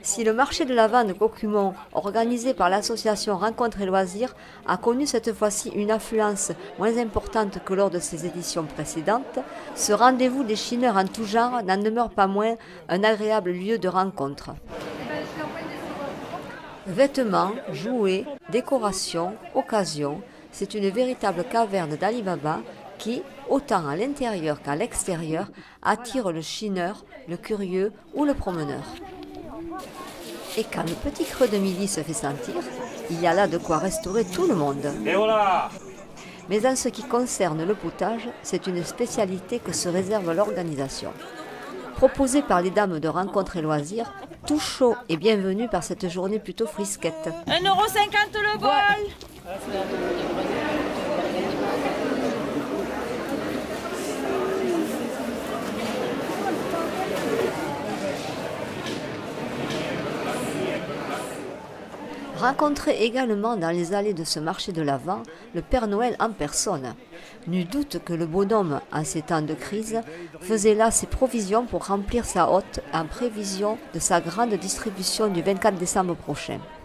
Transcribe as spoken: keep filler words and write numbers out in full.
Si le marché de la vente de Cocumont, organisé par l'association Rencontres et Loisirs, a connu cette fois-ci une affluence moins importante que lors de ses éditions précédentes, ce rendez-vous des chineurs en tout genre n'en demeure pas moins un agréable lieu de rencontre. Vêtements, jouets, décorations, occasions, c'est une véritable caverne d'Alibaba qui, autant à l'intérieur qu'à l'extérieur, attire le chineur, le curieux ou le promeneur. Et quand le petit creux de midi se fait sentir, il y a là de quoi restaurer tout le monde. Et voilà. Mais en ce qui concerne le potage, c'est une spécialité que se réserve l'organisation. Proposé par les dames de Rencontres et Loisirs, tout chaud et bienvenue par cette journée plutôt frisquette. un euro cinquante le bol. Rencontrer également dans les allées de ce marché de l'Avent le Père Noël en personne. Nul doute que le bonhomme, en ces temps de crise, faisait là ses provisions pour remplir sa hotte en prévision de sa grande distribution du vingt-quatre décembre prochain.